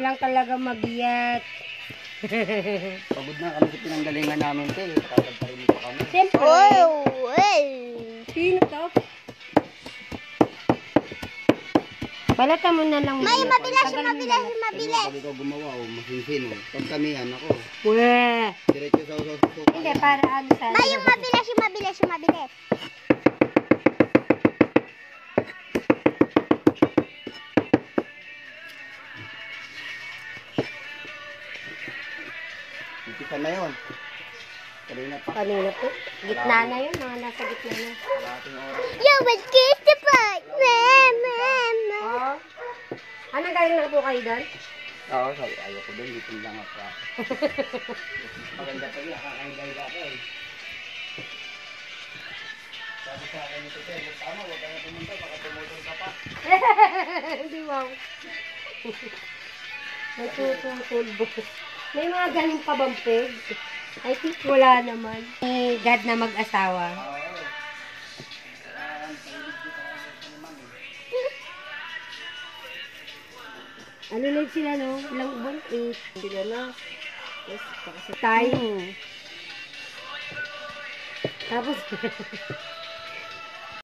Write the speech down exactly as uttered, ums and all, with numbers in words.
lang talaga mag-iyat. Pagod na kami sa pinanggalingan namin, te. Tatagparin pa kami. Siyempre. Oh, well. Sino to? Balata mo na lang. May muna. mabilis, Tagal mo mabilis, balat. mabilis. Pag ikaw gumawa, oh, masinsin, oh. Pag kami, yan, ako. Weh. Diretso sa usaw sa suka. Hindi, para ano sa... May yung mabilis, yung mabilis, yung mabilis. Umpisa na yun. Kanina pa. Kanina po. Gitna na yun. Mga nasa gitna na. Kalahating oras. You would kiss the part. Mem, mem, mem. Oo. Ano galing na po kayo doon? Oo, sabi, ayoko doon. Dito lang ako. Maganda pa yun. Nakakahiga-higa ako eh. Sabi sa akin ito, sir, huwag tama, huwag ka na pumunta, baka tumutol ka pa. Hindi wow. May tututulbo. May mga galing pa bang peg? I think wala naman. May God na mag-asawa. Oo. Ano na sila, no? Ilang buwan? Eight. Sila na. Tapos, pakasal tayo. Tapos,